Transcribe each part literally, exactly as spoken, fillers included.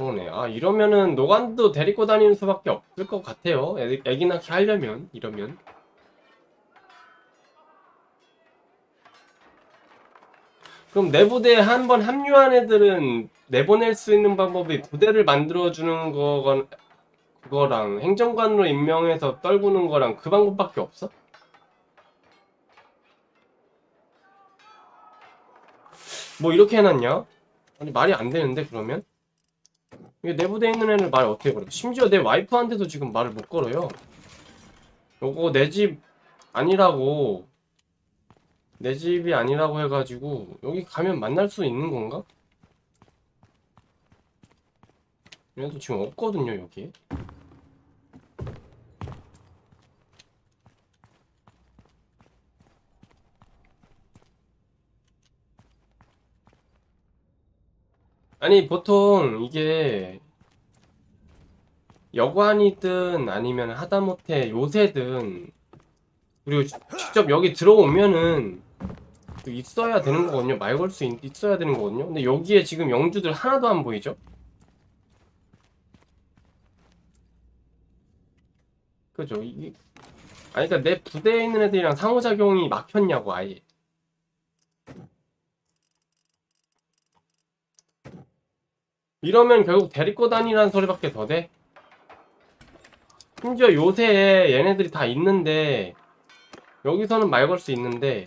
그러네. 아, 이러면은 노간도 데리고 다니는 수밖에 없을 것 같아요. 애, 애기 낳기 하려면, 이러면. 그럼 내 부대에 한 번 합류한 애들은 내보낼 수 있는 방법이 부대를 만들어주는 거건, 그거랑 행정관으로 임명해서 떨구는 거랑 그 방법밖에 없어? 뭐 이렇게 해놨냐? 아니, 말이 안 되는데, 그러면? 이게 내 부대에 있는 애를 말 어떻게 걸어? 심지어 내 와이프한테도 지금 말을 못 걸어요. 요거 내 집 아니라고, 내 집이 아니라고 해가지고 여기 가면 만날 수 있는 건가? 얘도 지금 없거든요, 여기에. 아니, 보통 이게 여관이든 아니면 하다못해 요새든, 그리고 지- 직접 여기 들어오면은 있어야 되는 거거든요. 말 걸 수 있어야 되는 거거든요. 근데 여기에 지금 영주들 하나도 안 보이죠? 그죠? 이, 아니, 그니까 내 부대에 있는 애들이랑 상호작용이 막혔냐고, 아예. 이러면 결국 데리고 다니라는 소리밖에 더 돼? 심지어 요새 얘네들이 다 있는데, 여기서는 말 걸 수 있는데,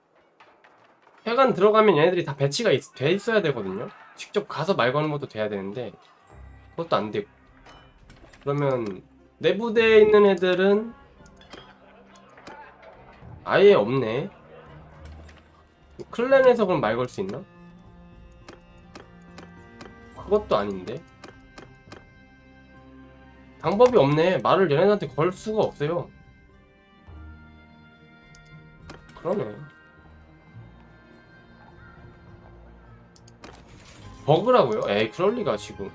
회관 들어가면 얘네들이 다 배치가 있, 돼 있어야 되거든요? 직접 가서 말 거는 것도 돼야 되는데, 그것도 안 되고. 그러면, 내 부대에 있는 애들은 아예 없네. 클랜에서 그럼 말 걸 수 있나? 그것도 아닌데. 방법이 없네. 말을 얘네한테 걸 수가 없어요. 그러네. 버그라고요? 에이, 그럴 리가 지금.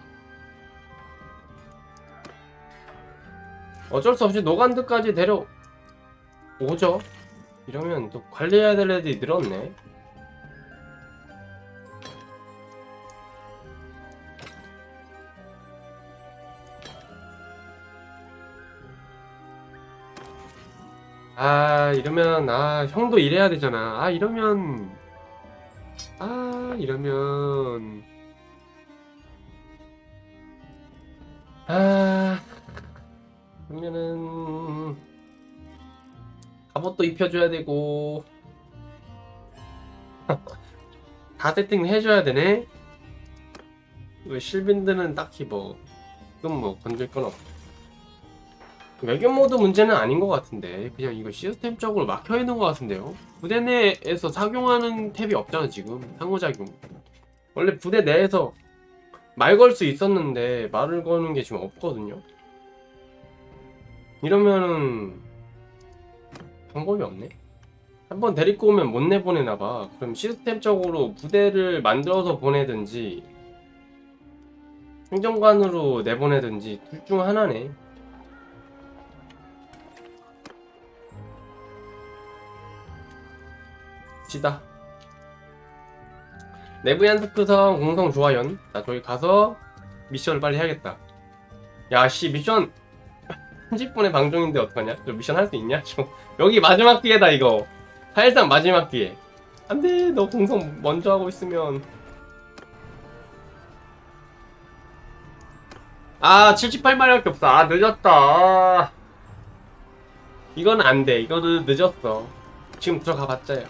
어쩔 수 없이 노간드까지 데려오죠. 이러면 또 관리해야 될 애들이 늘었네. 아, 이러면, 아, 형도 일해야 되잖아. 아, 이러면, 아, 이러면, 아, 그러면은, 갑옷도 입혀줘야 되고, 다 세팅 해줘야 되네? 왜 실빈들은 딱히 뭐, 그건 뭐, 건질 건 없고. 외교 모드 문제는 아닌 것 같은데, 그냥 이거 시스템적으로 막혀 있는 것 같은데요? 부대 내에서 착용하는 탭이 없잖아, 지금. 상호작용. 원래 부대 내에서 말 걸 수 있었는데, 말을 거는 게 지금 없거든요? 이러면은, 방법이 없네? 한번 데리고 오면 못 내보내나봐. 그럼 시스템적으로 부대를 만들어서 보내든지, 행정관으로 내보내든지, 둘 중 하나네. 지다. 내부 연습구성 공성 조화연. 나 저기 가서 미션을 빨리 해야겠다. 야, 씨, 미션 삼십 분의 방송인데 어떡하냐? 저 미션 할 수 있냐? 저 여기 마지막 기회다, 이거. 사실상 마지막 기회. 안 돼, 너 공성 먼저 하고 있으면. 아, 칠십팔 마리밖에 없어. 아, 늦었다. 아, 이건 안 돼. 이거는 늦었어. 지금 들어가 봤자요.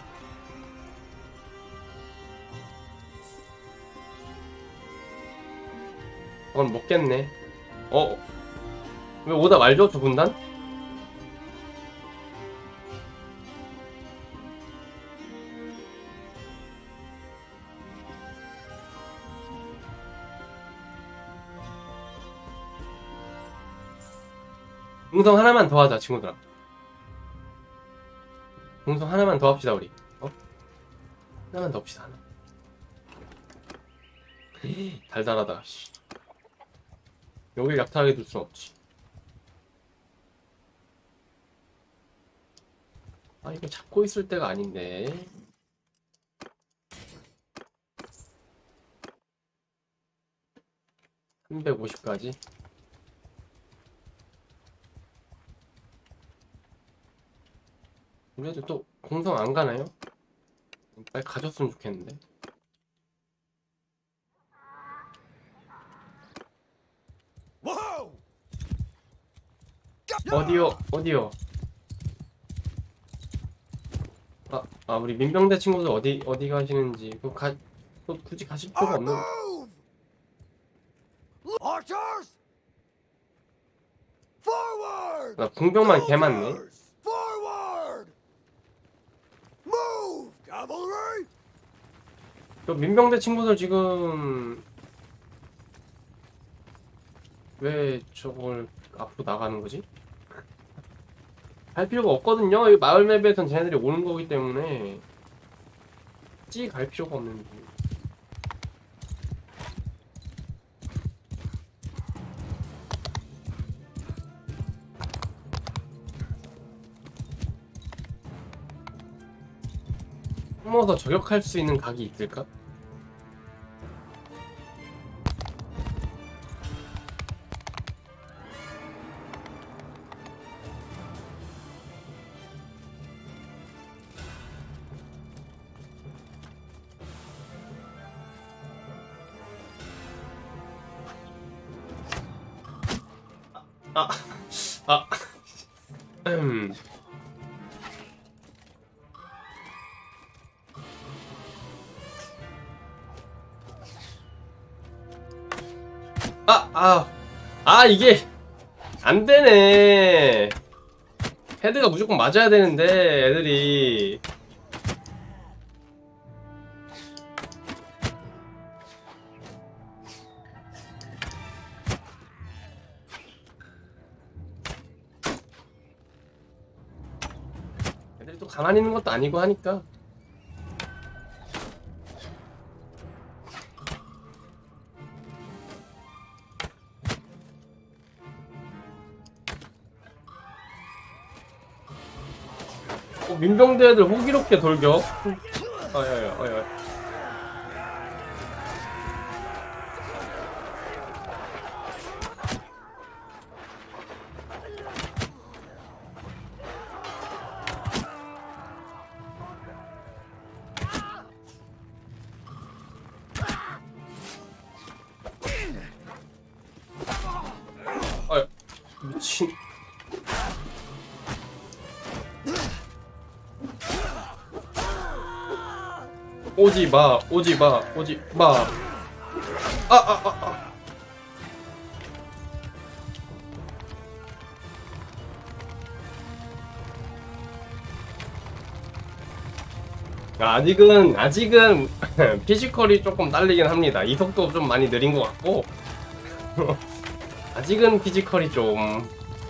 그건 먹겠네. 어? 왜 오다 말죠, 저 군단? 공성 하나만 더 하자, 친구들아. 공성 하나만 더 합시다, 우리. 어? 하나만 더 합시다, 하나. 달달하다, 씨. 여길 약탈하게 둘 순 없지. 아, 이거 잡고 있을 때가 아닌데. 삼백오십까지. 그래도 또 공성 안 가나요? 빨리 가졌으면 좋겠는데. 어디요? 어디요? 아, 아 우리 민병대 친구들 어디 어디 가시는지 그 가, 그 굳이 가실 필요가 없는. 나 궁병만 개 많네. 저 민병대 친구들 지금 왜 저걸 앞으로 나가는 거지? 갈 필요가 없거든요. 이 마을 맵에선 쟤네들이 오는 거기 때문에 찌 갈 필요가 없는데. 숨어서 저격할 수 있는 각이 있을까? 아, 아, 음. 아, 아, 아, 이게 안 되네. 헤드가 무조건 맞아야 되는데, 애들이. 애들이 또 가만히 있는 것도 아니고 하니까. 어, 민병대 애들 호기롭게 돌격. 아야야, 아야. 아야, 미친. 오지 마, 오지 마, 오지 마. 아, 아, 아, 아. 아직은, 아직은 피지컬이 조금 딸리긴 합니다. 이속도 좀 많이 느린 것 같고. 아직은 피지컬이 좀.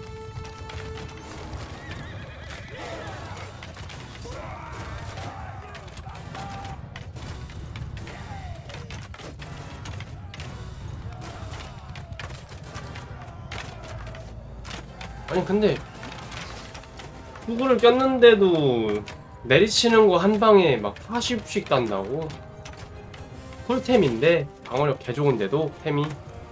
아니 근데 후구를 꼈는데도 내리치는 거 한 방에 막 사십씩 딴다고? 쿨템인데 방어력 개 좋은데도 템이.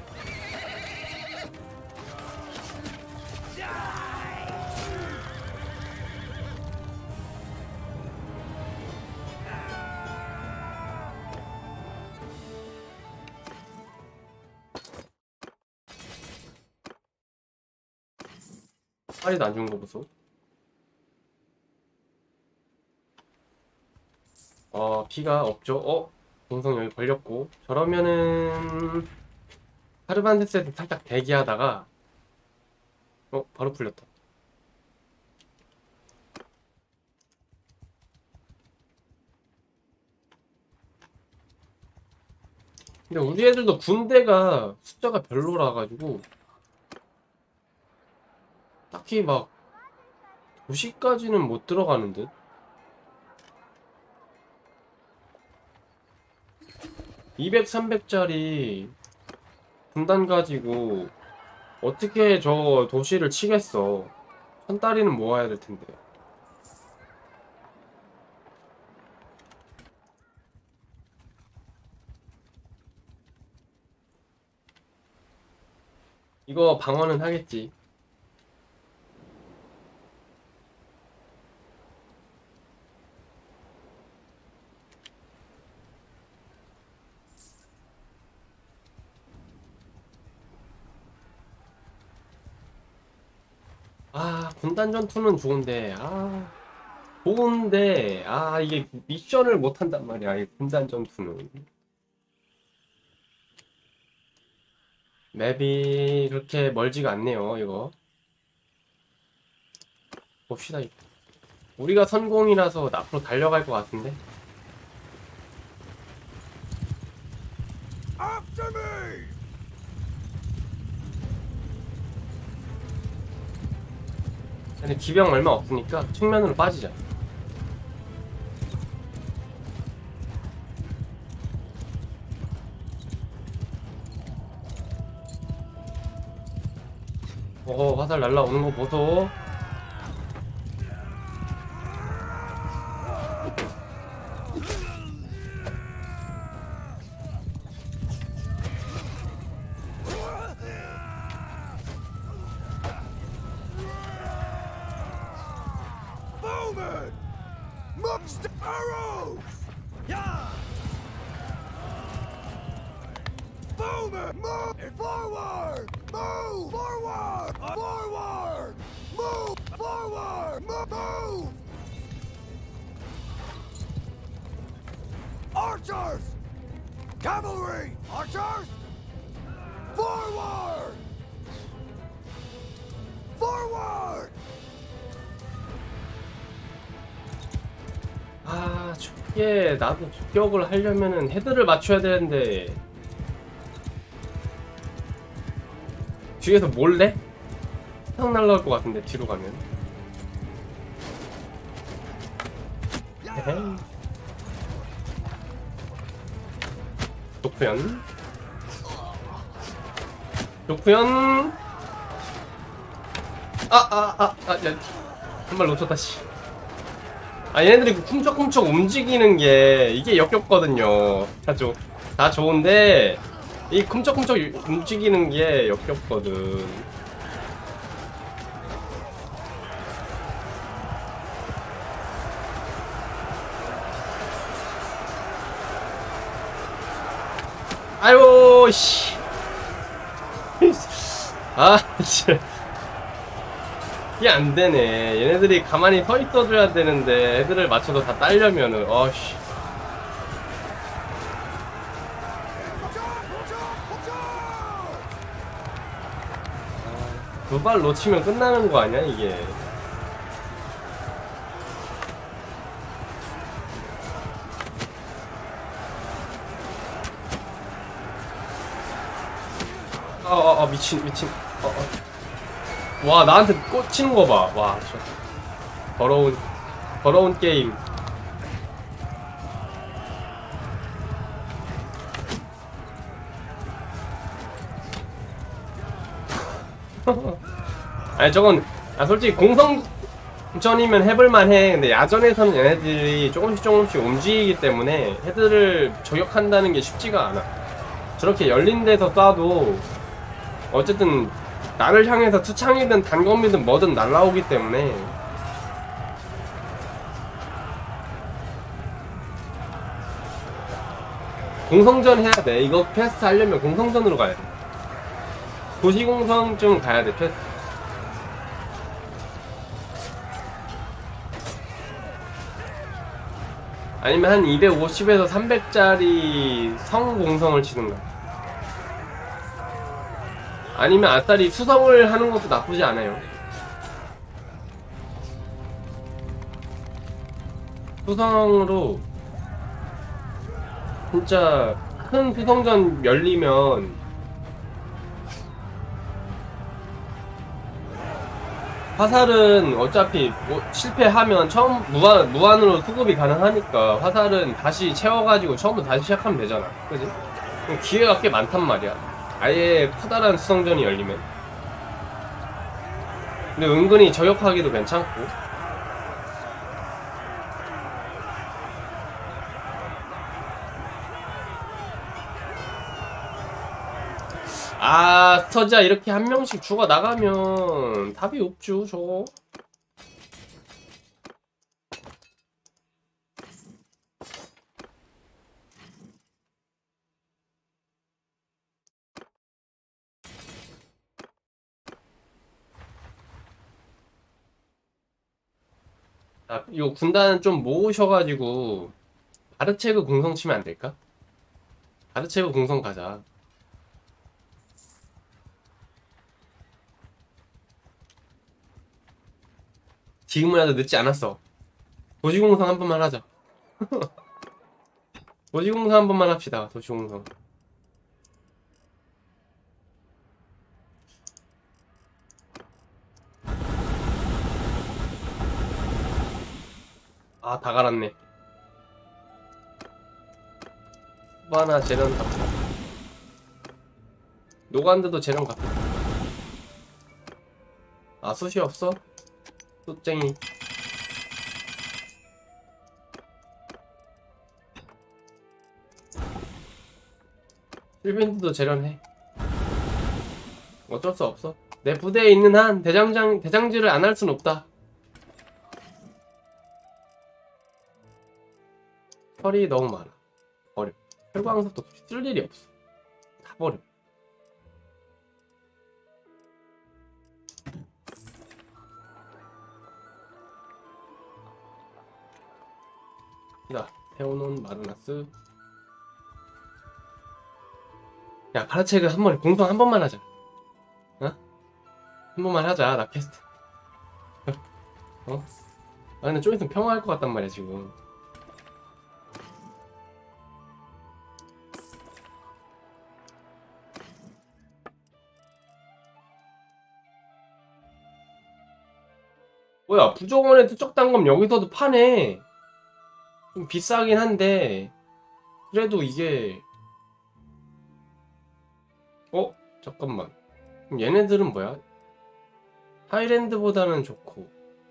팔이도 안 좋은 거 보소. 어, 피가 없죠. 어? 동성 여기 걸렸고. 저러면은 카르반데스에도 살짝 대기하다가 어? 바로 풀렸다. 근데 우리 애들도 군대가 숫자가 별로라 가지고 딱히 막 도시까지는 못 들어가는 듯. 이백, 삼백짜리 군단 가지고 어떻게 저 도시를 치겠어. 천 다리는 모아야 될 텐데. 이거 방어는 하겠지. 아, 군단 전투는 좋은데, 아, 좋은데, 아, 이게 미션을 못 한단 말이야, 이 군단 전투는. 맵이 그렇게 멀지가 않네요, 이거. 봅시다. 우리가 선공이라서 앞으로 달려갈 것 같은데. After me! 근데 기병 얼마 없으니까 측면으로 빠지자. 어, 화살 날라오는 거 보소. Bowman! Monster arrows! Yeah! Bowman! Move! Forward! Move! Forward! Forward! Move! Forward! Move! Archers! Cavalry! Archers! Forward! Forward! 아, 저게 나도 주격을 하려면은 헤드를 맞춰야 되는데 뒤에서 몰래? 탁 날라올 것 같은데 뒤로 가면. 에헤이. 좋구연. 좋구연. 아, 아, 아, 아, 야, 한 발 놓쳤다, 씨. 아, 얘네들이 그 쿵척쿵척 움직이는 게 이게 역겹거든요. 다, 좋, 다 좋은데 이 쿵척쿵척 움직이는 게 역겹거든. 아유, 씨. 아, 진짜. 이게 안 되네. 얘네들이 가만히 서 있어줘야 되는데 애들을 맞춰서 다 딸려면은, 어씨. 두 발 놓치면 끝나는 거 아니야, 이게. 어, 어, 어, 미친, 미친. 어, 어. 와, 나한테 꽂히는 거 봐. 와, 저. 더러운, 더러운 게임. 아니, 저건, 아, 솔직히 공성전이면 해볼만해. 근데 야전에서는 얘네들이 조금씩 조금씩 움직이기 때문에 헤드를 저격한다는 게 쉽지가 않아. 저렇게 열린 데서 쏴도 어쨌든 나를 향해서 투창이든 단검이든 뭐든 날라오기 때문에. 공성전 해야 돼. 이거 퀘스트 하려면 공성전으로 가야 돼. 도시공성쯤 가야 돼, 퀘스트. 아니면 한 이백오십에서 삼백짜리 성공성을 치는가. 아니면 아싸리 수성을 하는 것도 나쁘지 않아요. 수성으로 진짜 큰 수성전 열리면 화살은 어차피 뭐 실패하면 처음 무한, 무한으로 수급이 가능하니까 화살은 다시 채워가지고 처음부터 다시 시작하면 되잖아. 그지? 그럼 기회가 꽤 많단 말이야. 아예 커다란 수성전이 열리면. 근데 은근히 저격하기도 괜찮고. 아, 스터지야 이렇게 한 명씩 죽어 나가면 답이 없죠, 저거. 아, 이거 군단 좀 모으셔가지고 바르체그 공성 치면 안 될까? 바르체그 공성 가자. 지금이라도 늦지 않았어. 도시공성 한 번만 하자. 도시공성 한 번만 합시다. 도시공성. 아, 다 갈았네. 후바나 재련 갑시다. 노간드도 재련 갑시다. 아, 숱이 없어? 숱쟁이. 필빈드도 재련해. 어쩔 수 없어. 내 부대에 있는 한 대장장 대장질을 안 할 순 없다. 철이 너무 많아. 버려. 철광석도 쓸 일이 없어. 다 버려. 자, 태우논 마르나스. 야, 파라체그 한 번에 공성 한 번만 하자. 어? 한 번만 하자. 나 퀘스트. 어? 아, 근데 좀 있으면 평화할 것 같단 말이야 지금. 뭐야, 부족원의 투척 단검 여기서도 파네. 좀 비싸긴 한데 그래도 이게, 어? 잠깐만. 그럼 얘네들은 뭐야? 하이랜드보다는 좋고,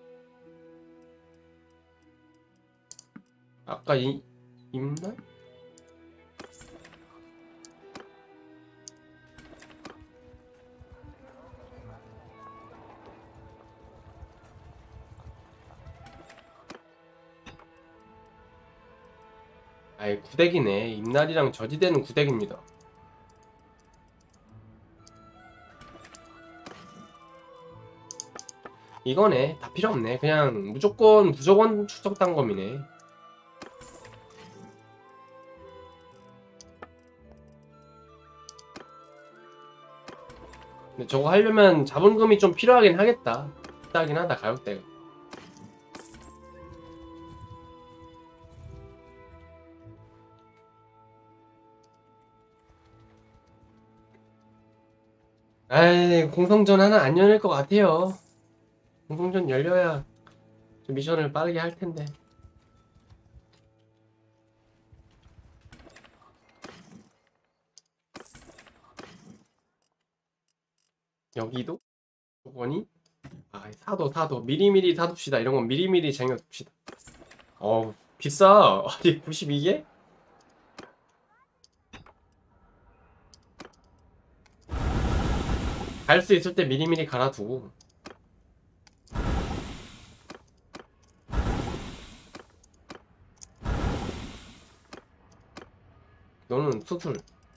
아까 이 임날? 아이, 구덱이네. 임날이랑 저지대는 구덱입니다. 이거네. 다 필요 없네. 그냥 무조건 부족원 추적 단검이네. 근데 저거 하려면 자본금이 좀 필요하긴 하겠다. 비싸긴 하다, 가격대가. 아이, 공성전 하나 안 열릴 것 같아요. 공성전 열려야 좀 미션을 빠르게 할 텐데. 여기도? 저거니? 아, 사도 사도 미리미리 사둡시다. 이런 건 미리미리 쟁여둡시다. 어우, 비싸. 아니, 구십이 개? 갈 수 있을 때 미리미리 갈아두고. 너는 수술.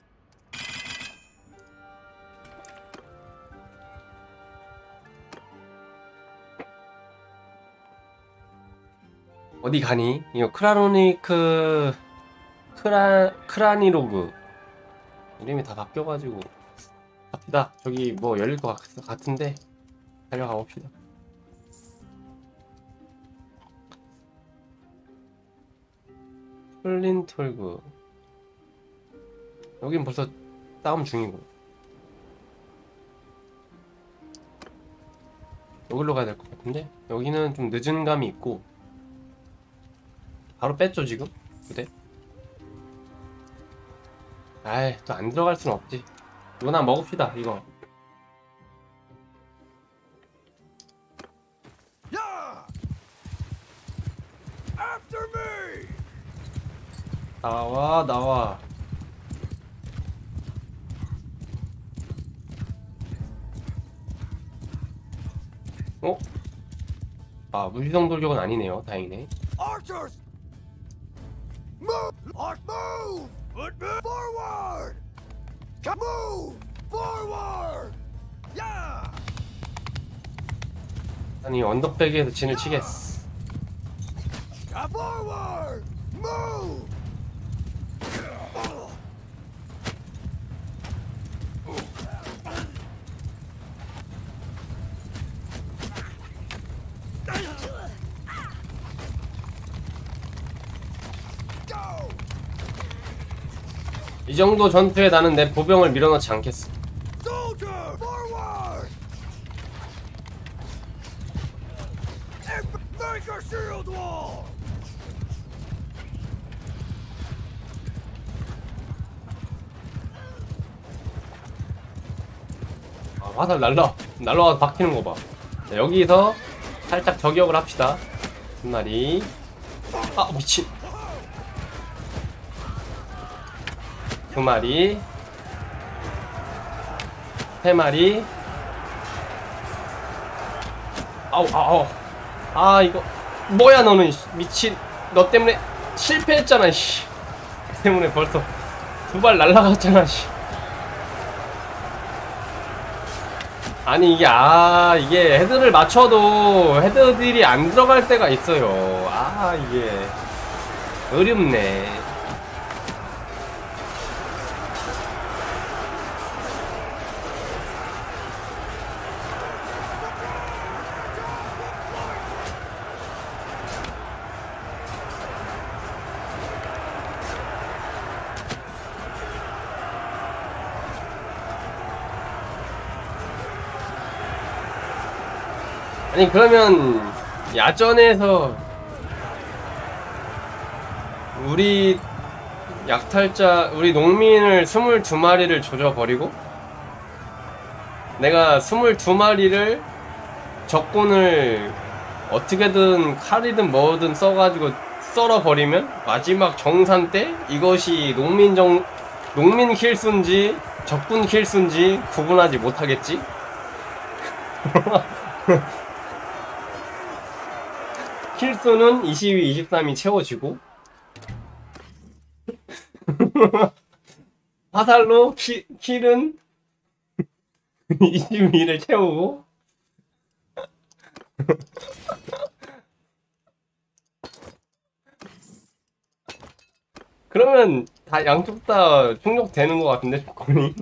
어디 가니? 이거 크라노니크 크라 크라니로그 이름이 다 바뀌어가지고 갑시다. 저기 뭐 열릴 것 같, 같은데 달려가 봅시다. 플린톨그 여긴 벌써 싸움 중이고, 여기로 가야 될 것 같은데 여기는 좀 늦은 감이 있고. 바로 뺐죠 지금? 부대? 아이, 또 안 들어갈 순 없지. 이거나 먹읍시다 이거. Yeah! After me! 나와 나와. 어? 아, 무지성 돌격은 아니네요. 다행이네. Archers! Move! Arch move! Foot move! Forward! Come move! Forward! Yeah! 아니, 언덕배기에서 진을 치겠어. Come forward! Move! Go! 이 정도 전투에 나는 내 보병을 밀어넣지 않겠어. Soldier! Forward! Make a shield wall! 아, 화살 날라, 날라와서 박히는 거 봐. 자, 여기서 살짝 저격을 합시다. 한 마리. 아, 미친. 두 마리. 세 마리. 아우, 아우. 아, 이거. 뭐야, 너는. 미친. 너 때문에 실패했잖아, 씨. 때문에 벌써 두 발 날라갔잖아, 씨. 아니 이게 아 이게 헤드를 맞춰도 헤드들이 안 들어갈 때가 있어요. 아 이게 어렵네. 아니 그러면 야전에서 우리 약탈자 우리 농민을 스물두 마리를 조져버리고 내가 스물두 마리를 적군을 어떻게든 칼이든 뭐든 써가지고 썰어버리면 마지막 정산 때 이것이 농민 정 농민 킬수인지 적군 킬수인지 구분하지 못하겠지? 킬수는 이십이, 이십삼이 채워지고 화살로 키, 킬은 이십이를 채우고 그러면 다 양쪽 다 충족되는 것 같은데 조건이.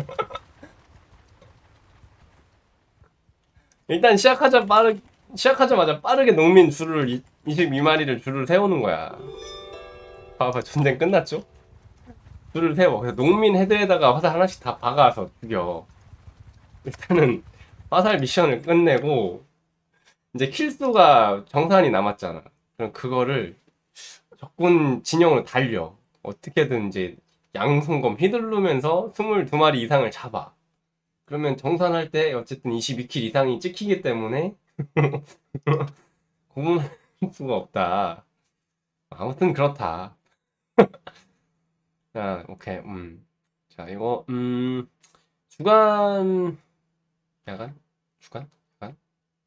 일단 시작하자 빠르 시작하자마자 빠르게 농민 줄을 이십이 마리를 줄을 세우는 거야. 봐봐, 전쟁 끝났죠? 줄을 세워. 그래서 농민 헤드에다가 화살 하나씩 다 박아서 죽여. 일단은 화살 미션을 끝내고 이제 킬수가 정산이 남았잖아. 그럼 그거를 적군 진영으로 달려. 어떻게든 이제 양손검 휘두르면서 스물두 마리 이상을 잡아. 그러면 정산할 때 어쨌든 이십이 킬 이상이 찍히기 때문에 구분할 수가 없다. 아무튼 그렇다. 자, 오케이. 음. 자, 이거 음. 주간 야간? 주간? 야간?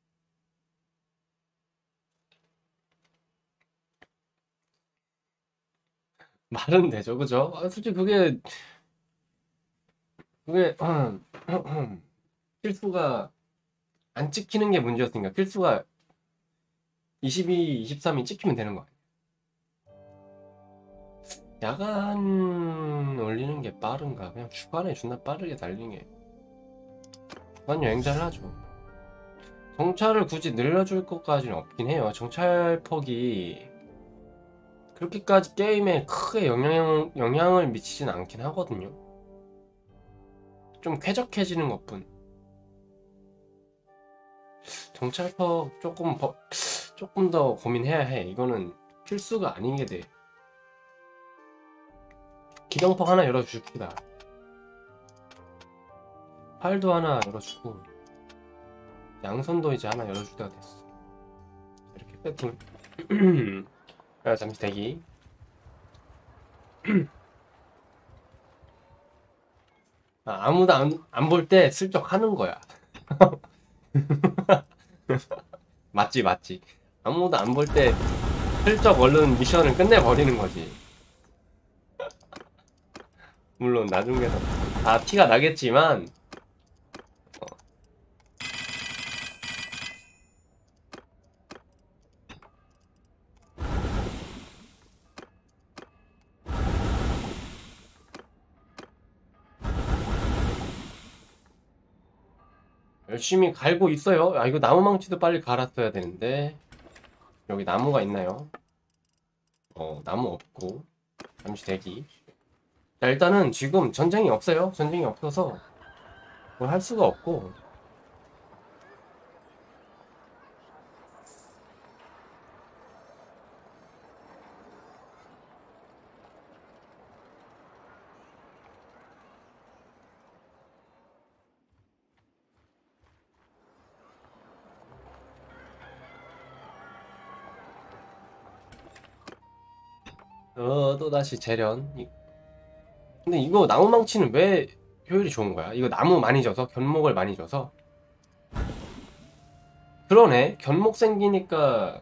말은 되죠. 그죠? 아, 솔직히 그게 그게 필수가 안 찍히는 게 문제였으니까 필수가 이십이, 이십삼이 찍히면 되는 거 아니야. 야간 올리는 게 빠른가? 그냥 주간에 존나 빠르게 달리는 게 주간 여행자를 하죠. 정찰을 굳이 늘려줄 것까지는 없긴 해요. 정찰 폭이 그렇게까지 게임에 크게 영향, 영향을 미치진 않긴 하거든요. 좀 쾌적해지는 것뿐. 정찰폭 조금 버, 조금 더 고민해야 해. 이거는 필수가 아닌 게 돼. 기동폭 하나 열어줍시다. 팔도 하나 열어주고 양손도 이제 하나 열어줄 때가 됐어. 이렇게 세팅. 아, 잠시 대기. 아, 아무도 안 안 볼 때 슬쩍 하는 거야. 맞지 맞지. 아무도 안 볼 때 슬쩍 얼른 미션을 끝내버리는 거지. 물론 나중에서 다 티가 나겠지만 열심히 갈고 있어요. 아 이거 나무 망치도 빨리 갈았어야 되는데. 여기 나무가 있나요? 어 나무 없고. 잠시 대기. 자 일단은 지금 전쟁이 없어요. 전쟁이 없어서 뭘 할 수가 없고. 어 또다시 재련. 이- 근데 이거 나무 망치는 왜 효율이 좋은 거야? 이거 나무 많이 줘서 견목을 많이 줘서. 그러네. 견목 생기니까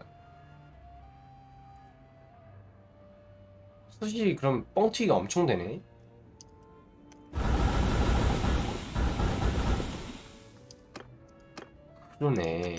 숱이 그럼 뻥튀기가 엄청 되네. 그러네.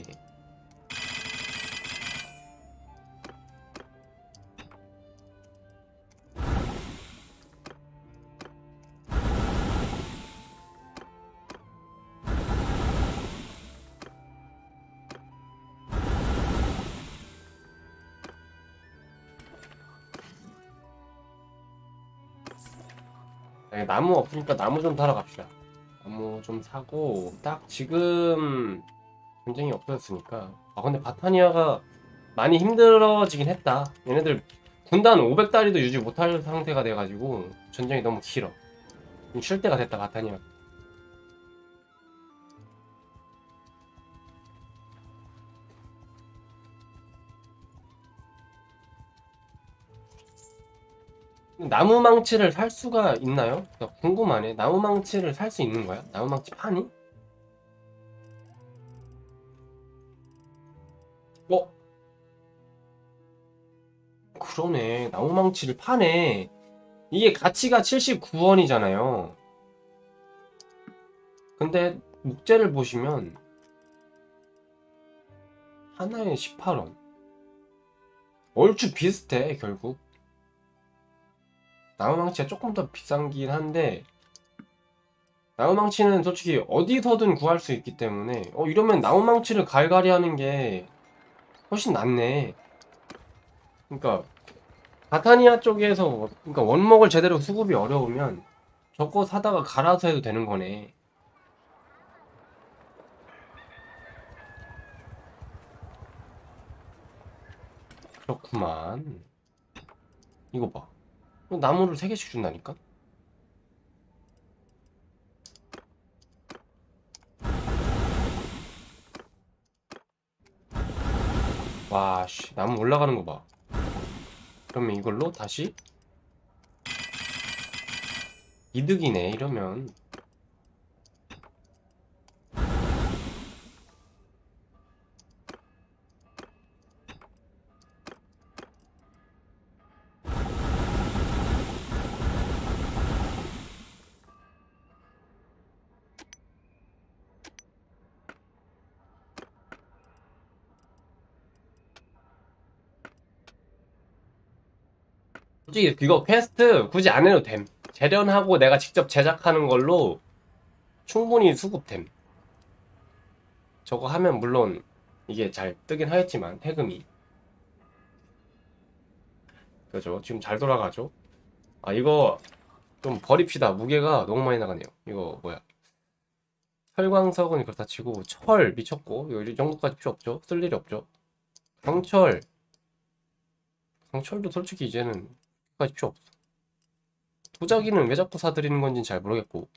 네, 나무 없으니까 나무 좀 사러 갑시다. 나무 좀 사고 딱 지금 전쟁이 없어졌으니까. 아 근데 바타니아가 많이 힘들어지긴 했다. 얘네들 군단 오백 다리도 유지 못할 상태가 돼가지고 전쟁이 너무 길어. 좀 쉴 때가 됐다 바타니아. 나무 망치를 살 수가 있나요? 나 궁금하네. 나무 망치를 살 수 있는 거야? 나무 망치 파니? 어? 그러네. 나무 망치를 파네. 이게 가치가 칠십구 원이잖아요. 근데 목재를 보시면 하나에 십팔 원. 얼추 비슷해 결국. 나무망치가 조금 더 비싼긴 한데 나무망치는 솔직히 어디서든 구할 수 있기 때문에 어 이러면 나무망치를 갈갈이 하는 게 훨씬 낫네. 그러니까 바타니아 쪽에서 그러니까 원목을 제대로 수급이 어려우면 저거 사다가 갈아서 해도 되는 거네. 그렇구만. 이거 봐. 나무를 세 개씩 준다니까? 와, 씨. 나무 올라가는 거 봐. 그러면 이걸로 다시 이득이네, 이러면. 솔직히 이거 퀘스트 굳이 안 해도 됨. 재련하고 내가 직접 제작하는 걸로 충분히 수급됨. 저거 하면 물론 이게 잘 뜨긴 하겠지만 해금이. 그죠? 지금 잘 돌아가죠? 아 이거 좀 버립시다. 무게가 너무 많이 나가네요. 이거 뭐야? 철광석은 그렇다 치고 철 미쳤고 이거 이 정도까지 필요 없죠? 쓸 일이 없죠? 강철 강철도 솔직히 이제는 까지 필요 없어. 도자기는 왜 자꾸 사들이는 건지는 잘 모르겠고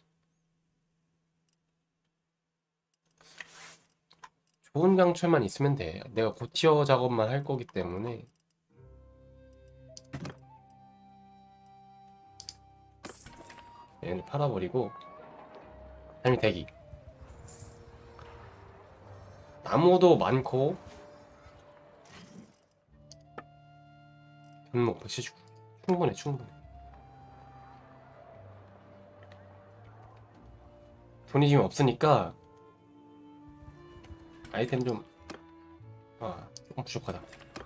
좋은 강철만 있으면 돼. 내가 고티어 작업만 할 거기 때문에. 얘는 팔아버리고. 삶이 대기. 나무도 많고 변목 백칠십구 충분해 충분해. 돈이 지금 없으니까 아이템 좀 아, 조금 부족하다.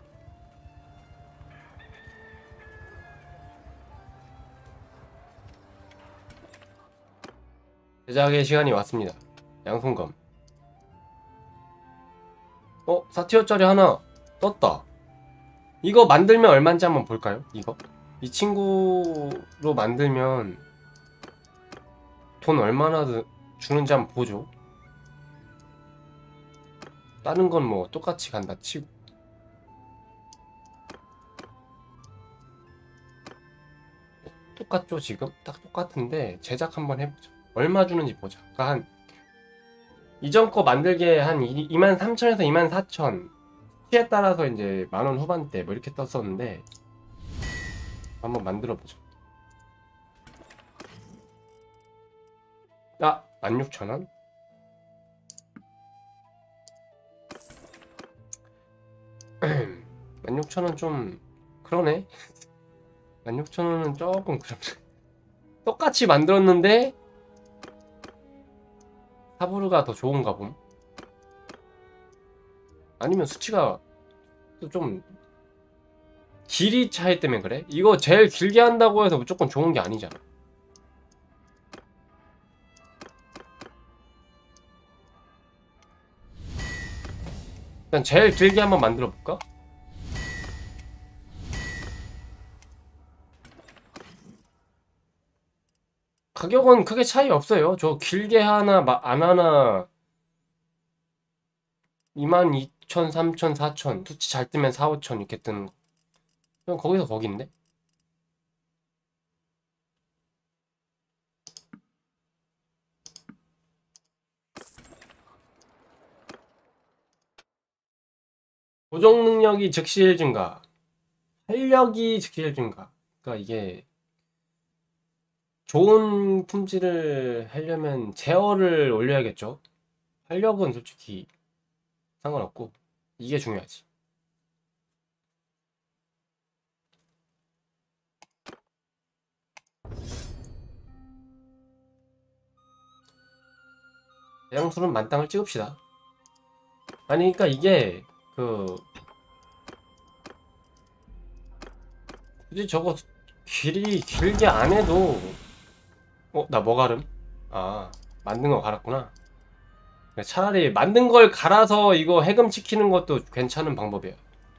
제작의 시간이 왔습니다. 양손검. 어? 사 티어짜리 하나 떴다. 이거 만들면 얼마인지 한번 볼까요? 이거? 이 친구로 만들면 돈 얼마나 주는지 한번 보죠. 다른 건 뭐 똑같이 간다 치고. 똑같죠 지금? 딱 똑같은데 제작 한번 해보자. 얼마 주는지 보자. 그러니까 한 이전 거 만들기에 한 이만 삼천에서 이만 사천 티에 따라서 이제 만원 후반대 뭐 이렇게 떴었는데 한번 만들어 보자. 아! 만 육천 원? 만 육천 원 좀 그러네. 만 육천 원은 조금 그렇네. 똑같이 만들었는데 사부르가 더 좋은가 봄? 아니면 수치가 좀 길이 차이 때문에 그래? 이거 제일 길게 한다고 해서 무조건 좋은 게 아니잖아. 일단 제일 길게 한번 만들어 볼까? 가격은 크게 차이 없어요. 저 길게 하나 안 하나 이만 이천, 삼천, 사천 수치 잘 뜨면 사, 오천 이렇게 뜨는 거. 그냥 거기서 거긴데? 고정 능력이 즉시 일 증가, 활력이 즉시 일 증가. 그러니까 이게 좋은 품질을 하려면 제어를 올려야겠죠. 활력은 솔직히 상관없고 이게 중요하지. 대장술은 만땅을 찍읍시다. 아니 그러니까 이게 그 굳이 저거 길이 길게 안 해도 어? 나 뭐 갈음? 아 만든 거 갈았구나. 차라리 만든 걸 갈아서 이거 해금 시키는 것도 괜찮은 방법이에요.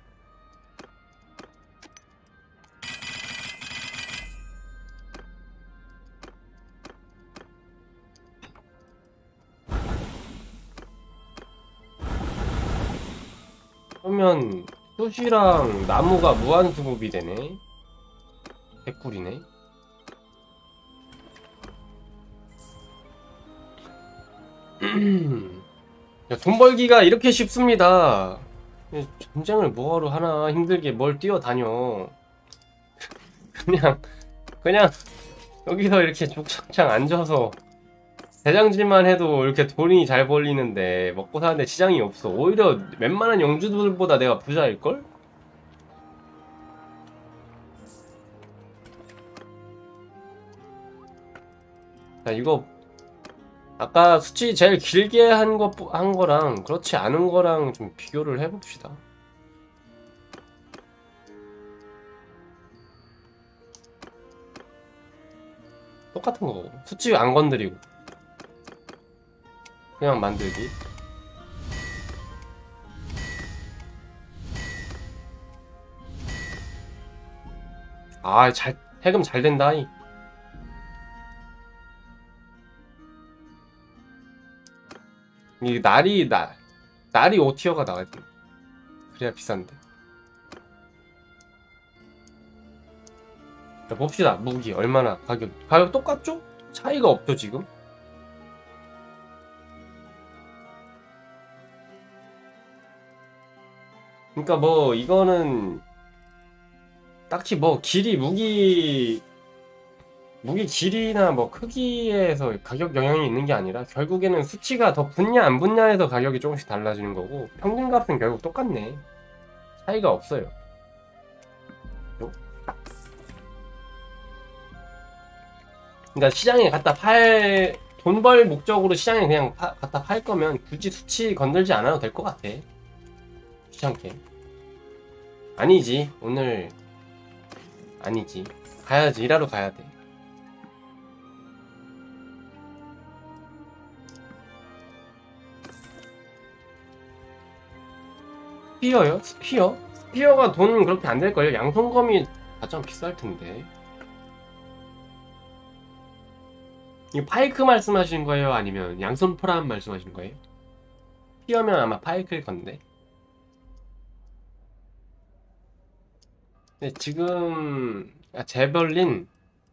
그러면 숯이랑 나무가 무한수급이 되네. 개꿀이네. 야, 돈 벌기가 이렇게 쉽습니다. 전쟁을 뭐하러 하나 힘들게 뭘 뛰어다녀. 그냥 그냥 여기서 이렇게 죽창창 앉아서 대장질만 해도 이렇게 돈이 잘 벌리는데 먹고 사는데 지장이 없어. 오히려 웬만한 영주들보다 내가 부자일걸? 자 이거 아까 수치 제일 길게 한 거, 한 거랑 그렇지 않은 거랑 좀 비교를 해봅시다. 똑같은 거고 수치 안 건드리고 그냥 만들기. 아 잘 해금 잘 된다. 이 이 날이 나 날이 오 티어가 나와야 돼. 그래야 비싼데. 자, 봅시다. 무기 얼마나 가격 가격 똑같죠? 차이가 없죠 지금. 그러니까 뭐 이거는 딱히 뭐 길이 무기 무기 질이나 뭐 크기에서 가격 영향이 있는 게 아니라 결국에는 수치가 더 붙냐 안 붙냐에서 가격이 조금씩 달라지는 거고 평균값은 결국 똑같네. 차이가 없어요. 그러니까 시장에 갖다 팔, 돈 벌 목적으로 시장에 그냥 파, 갖다 팔 거면 굳이 수치 건들지 않아도 될 것 같아. 귀찮게. 아니지, 오늘 아니지. 가야지, 일하러 가야 돼. 스피어요? 스피어? 스피어가 돈 그렇게 안 될걸요? 양손검이 가장 비쌀 텐데. 이 파이크 말씀하시는 거예요? 아니면 양손 포람 말씀하시는 거예요? 스피어면 아마 파이크일 건데. 근데 지금 아, 제벌린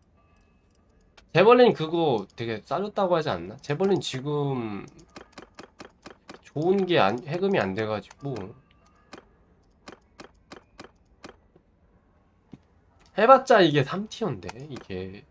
제벌린 그거 되게 싸졌다고 하지 않나? 제벌린 지금 좋은 게 안, 해금이 안 돼가지고 해봤자 이게 삼 티어인데 이게.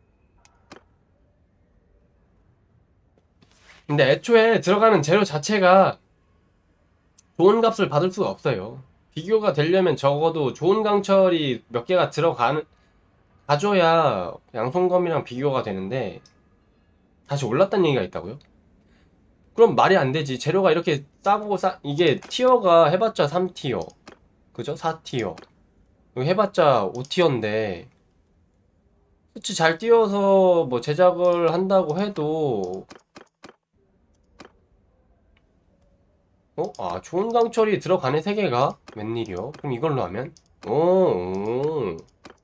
근데 애초에 들어가는 재료 자체가 좋은 값을 받을 수가 없어요. 비교가 되려면 적어도 좋은 강철이 몇 개가 들어가는 가져야 양손검이랑 비교가 되는데 다시 올랐다는 얘기가 있다고요? 그럼 말이 안 되지. 재료가 이렇게 싸고 싸 이게 티어가 해봤자 삼 티어 그죠? 사 티어 해봤자 오 티어인데 수치 잘 띄워서 뭐 제작을 한다고 해도 어? 아 좋은 강철이 들어가네 세 개가? 웬일이요? 그럼 이걸로 하면? 오,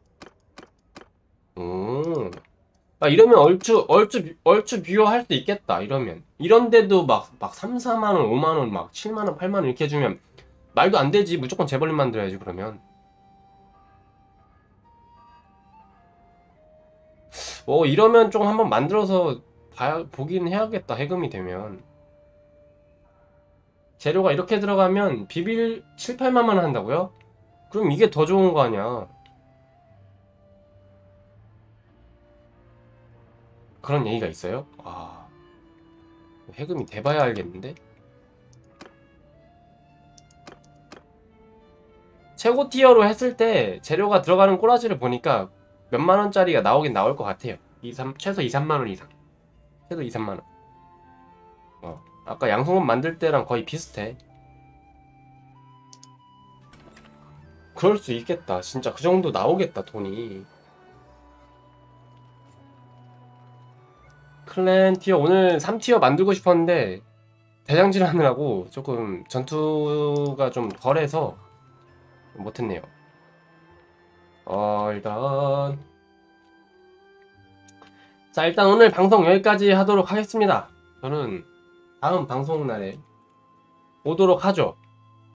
오, 오. 아 이러면 얼추 얼추 얼추 비교할 수 있겠다. 이러면 이런데도 막 막 삼, 사만 원, 오만 원, 막 칠만 원, 팔만 원 이렇게 해주면 말도 안 되지. 무조건 재벌림 만들어야지 그러면. 어 이러면 좀 한번 만들어서 봐야 보긴 해야겠다. 해금이 되면. 재료가 이렇게 들어가면 비빌 칠, 팔만만 원 한다고요? 그럼 이게 더 좋은 거 아니야. 그런 얘기가 있어요? 아, 해금이 돼봐야 알겠는데? 최고 티어로 했을 때 재료가 들어가는 꼬라지를 보니까 몇만 원짜리가 나오긴 나올 것 같아요. 이, 삼, 최소 이, 삼만 원 이상. 최소 이, 삼만 원. 어, 아까 양손검 만들 때랑 거의 비슷해. 그럴 수 있겠다. 진짜 그 정도 나오겠다, 돈이. 클랜 티어 오늘 삼 티어 만들고 싶었는데 대장질 하느라고 조금 전투가 좀 덜해서 못했네요. 어 일단 자 일단 오늘 방송 여기까지 하도록 하겠습니다. 저는 다음 방송 날에 오도록 하죠.